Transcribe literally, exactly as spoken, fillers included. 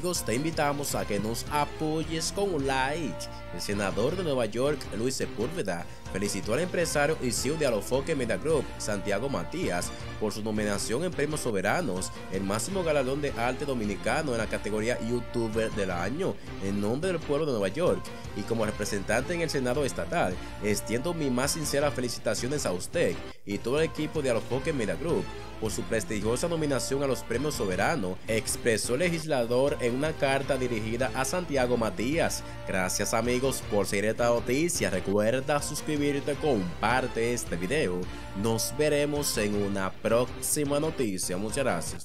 amigos, te invitamos a que nos apoyes con un like. El senador de Nueva York, Luis Sepúlveda, felicitó al empresario y C E O de Alofoque Media Group, Santiago Matías, por su nominación en Premios Soberanos, el máximo galardón de arte dominicano en la categoría YouTuber del año, en nombre del pueblo de Nueva York. Y como representante en el Senado estatal, extiendo mis más sinceras felicitaciones a usted y todo el equipo de Alofoque Media Group por su prestigiosa nominación a los Premios Soberanos, expresó el legislador en una carta dirigida a Santiago Matías. Gracias amigos por seguir esta noticia, recuerda suscribirte, comparte este video, nos veremos en una próxima noticia, muchas gracias.